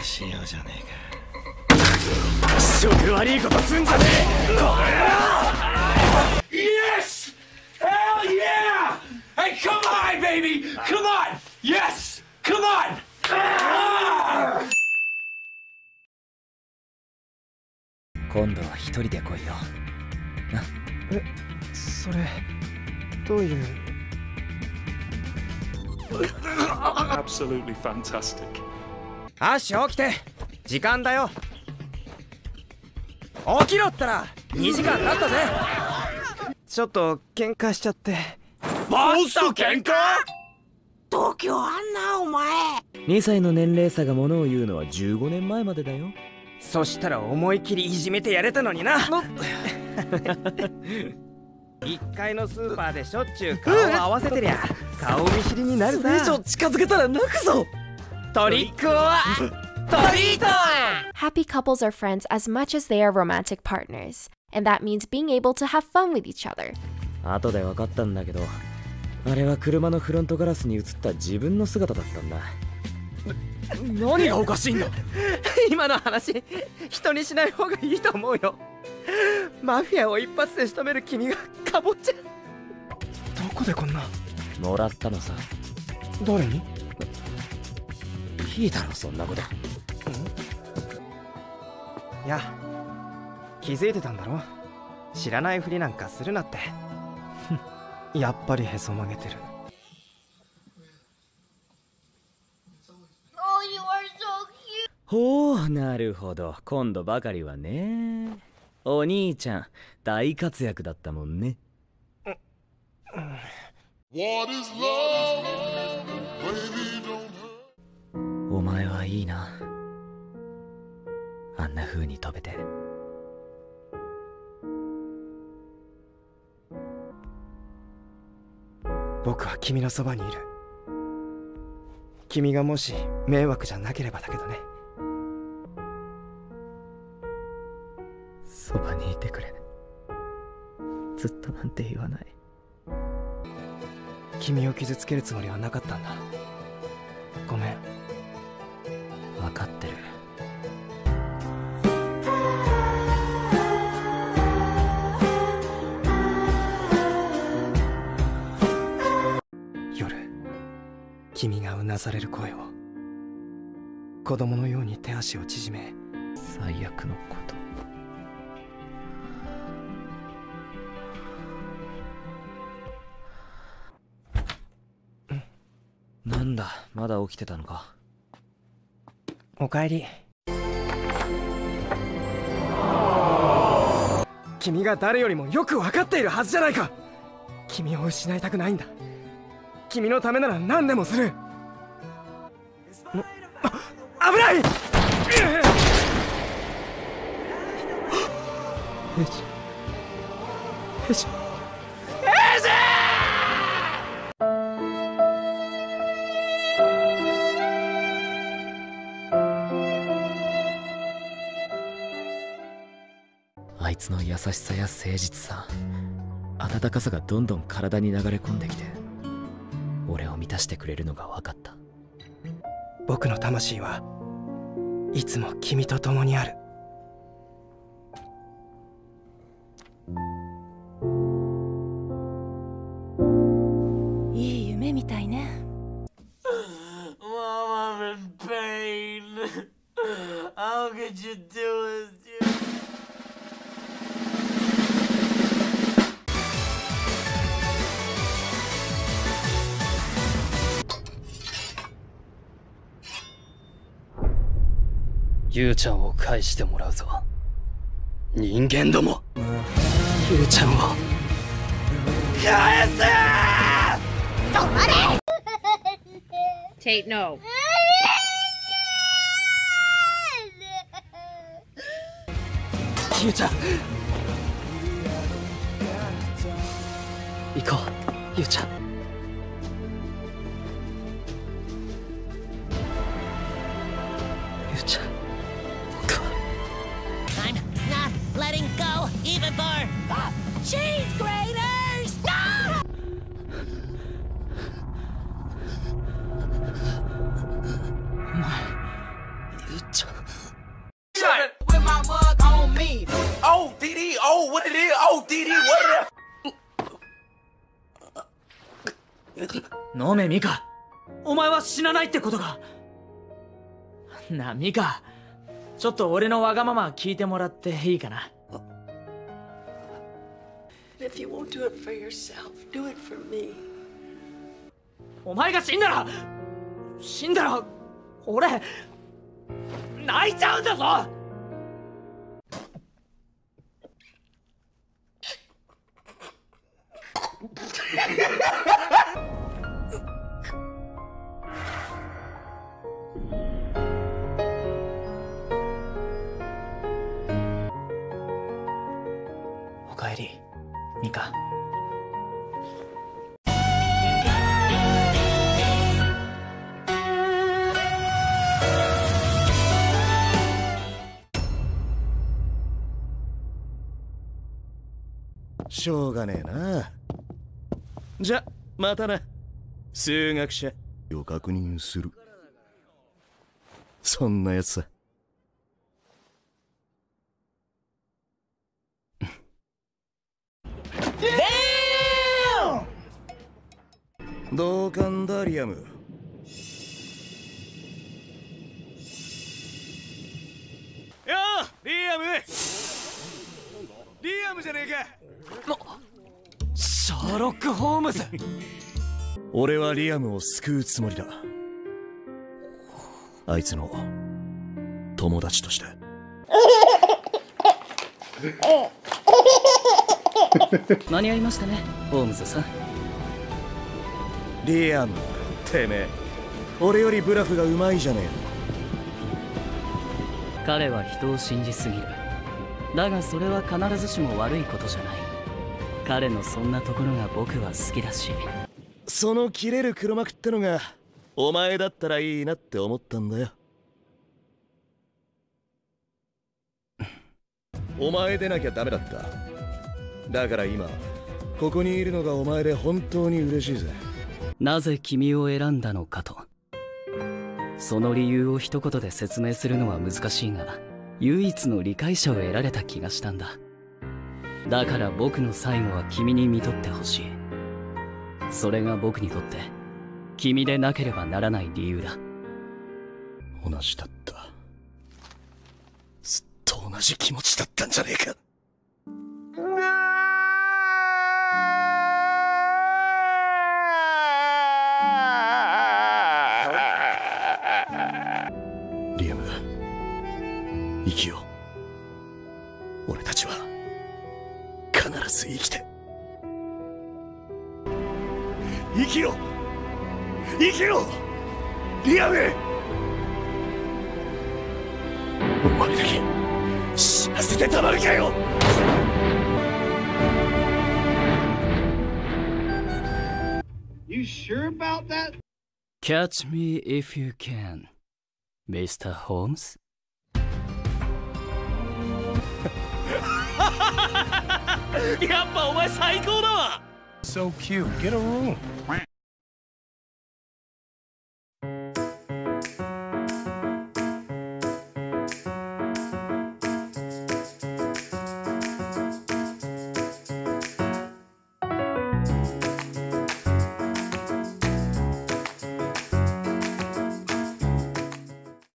しようじゃねえか。 食悪いことすんじゃねえ。 Yes! Hell yeah! Hey, come on, baby! Come on! Yes! Come on! Ah! 今度は一人で来いよ。な。 それどういう。 Absolutely fantastic. アッシュ起きて、時間だよ。起きろったら2時間経ったぜ。 ちょっと喧嘩しちゃって。 ボスと喧嘩？ 東京あんなお前。 2歳の年齢差がものを言うのは15年前までだよ。そしたら思い切りいじめてやれたのにな。1階のスーパーでしょっちゅう顔を合わせてりゃ顔見知りになるさ。 それ以上近づけたら泣くぞ。 トリックはトリート。 Happy couples are friends as much as they are romantic partners, and that means being able to have fun with each other. 後で分かったんだけど、あれは車のフロントガラスに映った自分の姿だったんだ。 何がおかしいんだ。 今の話人にしない方がいいと思うよ。マフィアを一発で仕留める君がカボチャ。 どこでこんな。 もらったのさ。 誰に。 いいだろそんなこと。いや、気づいてたんだろ。知らないふりなんかするなって。 やっぱりへそ曲げてる。 ほう、なるほど。今度ばかりはね。お兄ちゃん大活躍だったもんね。お前はいいな、あんな風に飛べて。 僕は君のそばにいる。君がもし迷惑じゃなければだけどね。 そばにいてくれ。ずっとなんて言わない。 君を傷つけるつもりはなかったんだ。ごめん。 分かってる。 夜、君がうなされる声を、子供のように手足を縮め。 最悪のこと。なんだ、まだ起きてたのか。 おかえり。君が誰よりもよく分かっているはずじゃないか。君を失いたくないんだ。君のためなら何でもする。危ない。よしよし。 あいつの優しさや誠実さ、温かさがどんどん体に流れ込んできて、俺を満たしてくれるのが分かった。 僕の魂はいつも君と共にある。 いい夢みたいね。 Mom, I'm in pain. How could you do this? ゆうちゃんを返してもらうぞ、人間ども。 ゆうちゃんを返せー！ 止まれ！ Tate, no. ゆうちゃん、行こう。ゆうちゃん、ゆうちゃん。 I'm not letting go even for cheese graters! No! お前 With my mug on me. Oh, DD. Oh, what it is? Oh, DD. What it is? 飲めミカ、お前は死なないってことか。なあミカ、ちょっと俺のわがまま聞いてもらっていいかな。 If you won't do it for yourself, do it for me. お前が死んだら俺泣いちゃうんだぞ。おかえりミカ。 しょうがねえな。じゃまたな、数学者。を確認する。そんなやつさ。同感だリアム。ようリアム、リアムじゃねえか。 シャーロック・ホームズ。 俺はリアムを救うつもりだ。あいつの友達として。 間に合いましたね、ホームズさん。 リアム、てめえ俺よりブラフがうまいじゃねえの。 彼は人を信じすぎる。だがそれは必ずしも悪いことじゃない。彼のそんなところが僕は好きだし。 その切れる黒幕ってのがお前だったらいいなって思ったんだよ。お前でなきゃダメだった。だから今ここにいるのがお前で本当に嬉しいぜ。 なぜ君を選んだのかと。その理由を一言で説明するのは難しいが、唯一の理解者を得られた気がしたんだ。だから僕の最後は君に見とってほしい。それが僕にとって君でなければならない理由だ。 同じだった。ずっと同じ気持ちだったんじゃねえか。リアム、生きよう。俺たちは必ず生きて。生きろ生きろリアム。お前だけ死なせてたまるかよ。 You sure about that? Catch me if you can, Mr. Holmes. やっぱお前最高だわ。 So cute. Get a room.